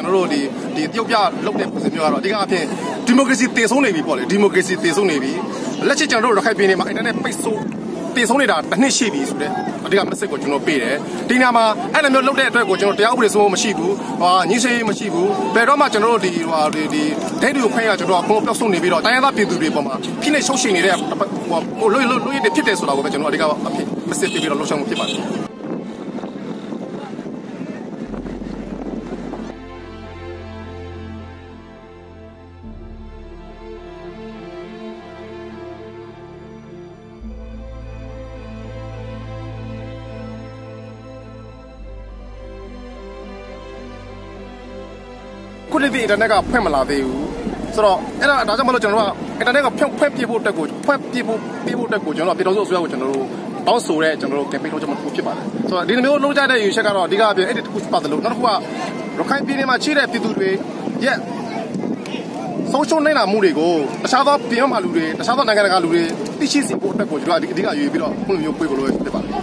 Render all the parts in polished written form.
ကျွန်တော်တို့ဒီတရုတ်ပြလုပ်တဲ့ပုံစံမျိုးကတော့အဓိကအဖြစ်ဒီမိုကရေစီတည်ဆုံးနေပြီပေါ့လေဒီမိုကရေစီတည်ဆုံးနေပြီလက်ချစ်ကျွန်တော်တို့ရခိုင်ပြည်နယ်မှာအင်တာနက်ပိတ်ဆို့တည်ဆုံးနေတာတစ်နှစ်ရှိပြီဆိုတဲ့အဓိက message ကိုကျွန်တော်ပေးတယ်ဒီနေရာမှာအဲ့လိုမျိုးလုပ်တဲ့အတွက်ကိုကျွန်တော်တရားဥပဒေစိုးမရှိဘူးညှိစေးမရှိဘူးဘယ်တော့မှကျွန်တော်တို့ဒီဒိတ်တွေကိုခွဲရကျွန်တော်အခုပျောက်ဆုံးနေပြီးတော့တိုင်းရသားပြည်သူတွေပေါ်မှာဖိနှိပ်ရှုပ်ရှင်နေတဲ့လွတ်ရတဲ့ဖြစ်တယ်ဆိုတာကိုပဲကျွန်တော်အဓိကအဖြစ် message ပေးပြီးတော့လှုပ်ရှားမှုဖြစ်ပါတယ်ခုနှစ်ဒီအင်တာနက်ကဖွင့်မလာသေးဘူးဆိုတော့အဲ့ဒါကြောင့်မလို့ကျွန်တော်တို့ကအင်တာနက်ကဖွင့်ပြဖို့တက်ကိုဖွင့်ပြဖို့တက်ကိုကျွန်တော်ပြည်တော်စုအစိုးရကိုကျွန်တော်တို့တောင်းဆိုတဲ့ကျွန်တော်တို့ campaign လုပ်ကြမှာဖြစ်ပါတယ်ဆိုတော့ဒီလိုမျိုးလုပ်ကြတဲ့ယူချက်ကတော့အဓိကအပြင်အဲ့ဒီတစ်ခုပတ်တယ်လို့နောက်တစ်ခုကရခိုင်ပြည်နယ်မှာရှိတဲ့ပြည်သူတွေရဲ့ဆုံးရှုံးနေတာမှုတွေကိုတခြားသောပြည်မှာလူတွေတခြားသောနိုင်ငံတကာလူတွေသိရှိစေဖို့အတွက်ကိုကျွန်တော်အဓိကရွေးပြီးတော့ခုလိုမျိုးပြေဖို့လို့ဖြစ်ပါတယ်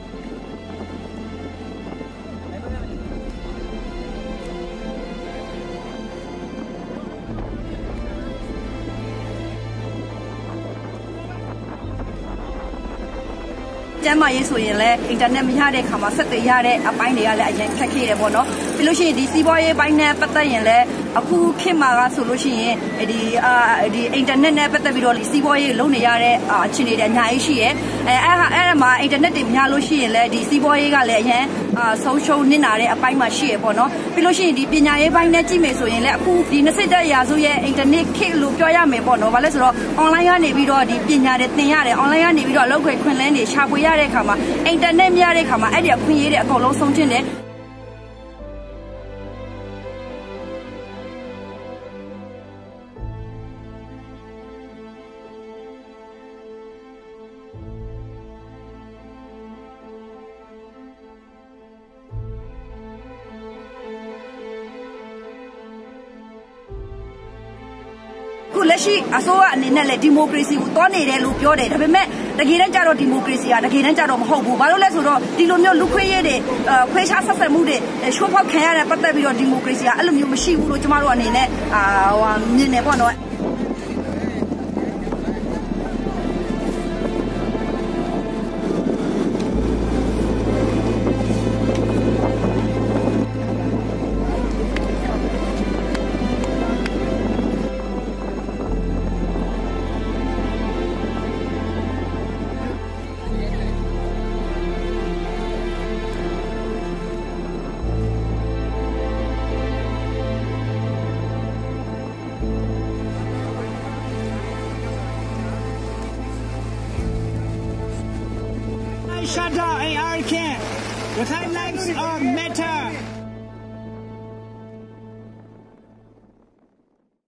ကျမ်းမာရေးဆိုရင်လည်းအင်တာနက်မရတဲ့ခါမှာဆက်သွယ်ရတဲ့အပိုင်းတွေကလည်းအရင်ခက်ခဲတယ်ပေါ့နော်ပြီးလို့ရှိရင်ဒီစီးပွားရေးပိုင်းနဲ့ပတ်သက်ရင်လည်းအခုခေတ်မှာကဆိုလို့ရှိရင်ဒီအင်တာနက်နဲ့ပတ်သက်ပြီးတော့စီးပွားရေးလုပ်နေရတဲ့အခြေအနေတွေအများကြီးရှိရဲအဲ့ဒါမှာအင်တာနက်တွေမရလို့ရှိရင်လည်းဒီစီးပွားရေးကလည်းအရင်ဆုံးရှုံးနစ်နာတဲ့အပိုင်းမှာရှိရပေါ့နော်ပြီးလို့ရှိရင်ဒီပညာရေးပိုင်းနဲ့ကြည့်မယ်ဆိုရင်လည်းအခုဒီ20ရာစုရဲ့အင်တာနက်ခေတ်လို့ပြောရမယ်ပေါ့နော်ဘာလဲဆိုတော့ online ကနေပြီးတော့ဒီပညာတွေသင်ရတယ် online ကနေပြီးတော့အလုပ်ခွင့်လန်းတွေရှာဖွေရတဲ့အခါမှာအင်တာနက်မရတဲ့အခါမှာအဲ့ဒီအခွင့်အရေးတွေအကုန်လုံးဆုံးရှုံးတယ်ခုလက်ရှိအစိုးရအနေနဲ့လည်းဒီမိုကရေစီကိုတွန်းနေတယ်လို့ပြောတယ်ဒါပေမဲ့တကယ်တမ်းကျတော့ဒီမိုကရေစီကတကယ်တမ်းကျတော့မဟုတ်ဘူးဘာလို့လဲဆိုတော့ဒီလိုမျိုးလူခွေးရေးတွေခွဲခြားဆက်ဆံမှုတွေရှိုးဖောက်ခံရတဲ့ပတ်သက်ပြီးတော့ဒီမိုကရေစီကအဲ့လိုမျိုးမရှိဘူးလို့ကျမတို့အနေနဲ့မြင်နေပေါ့နော် Shut up, AR can't. The highlights are matter.